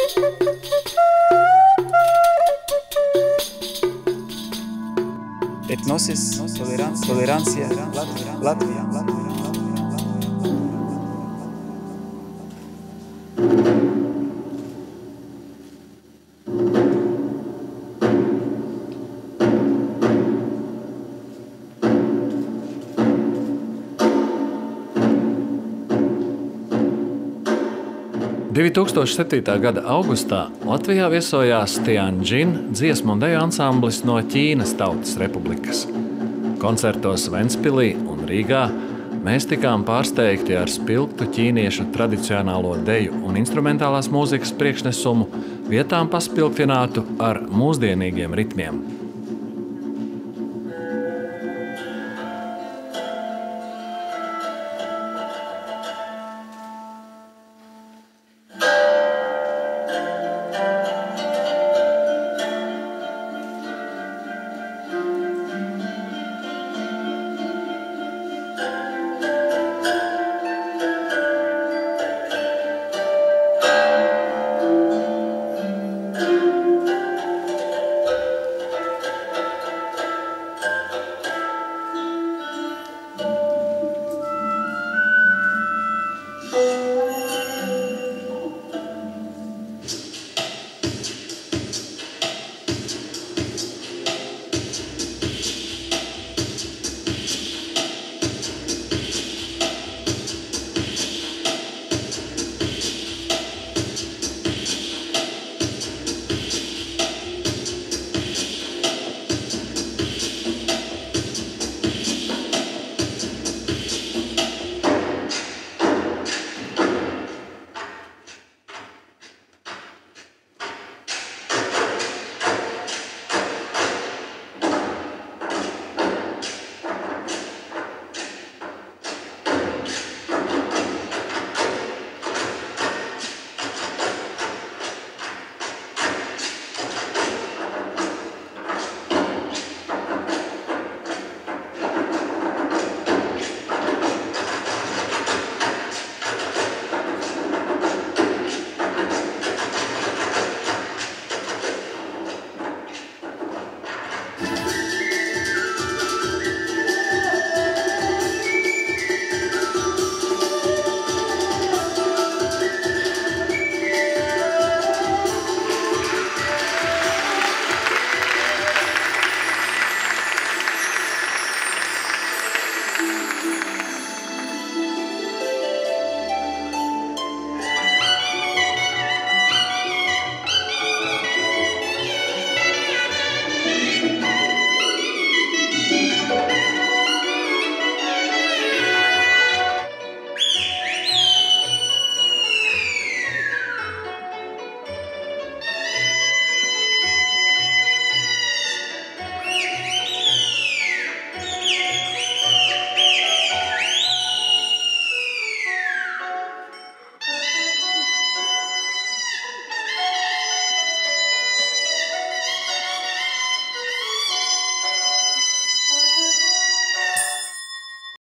Etnosis, tolerancia, Latvija. 2007. gada augustā Latvijā viesojās Tianjin dziesmu un deju ansamblis no Ķīnas Tautas Republikas. Koncertos Ventspilī un Rīgā mēs tikām pārsteigti ar spilgtu ķīniešu tradicionālo deju un instrumentālās mūzikas priekšnesumu, vietām paspilgtinātu ar mūsdienīgiem ritmiem.